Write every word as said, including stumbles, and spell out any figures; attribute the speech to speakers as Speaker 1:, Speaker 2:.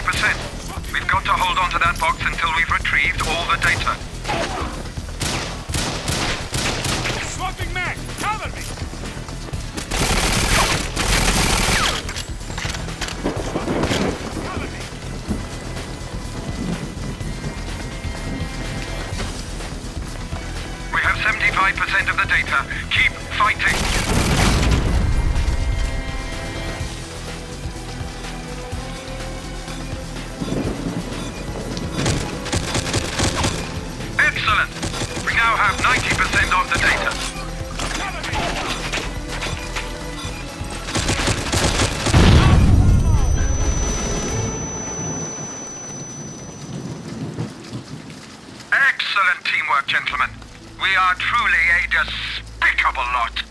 Speaker 1: percent. We've got to hold on to that box until we've retrieved all the data.
Speaker 2: Swapping mag! Cover me!
Speaker 1: We have seventy-five percent of the data. Keep fighting. Excellent. We now have ninety percent of the data. Excellent teamwork, gentlemen. We are truly a despicable lot.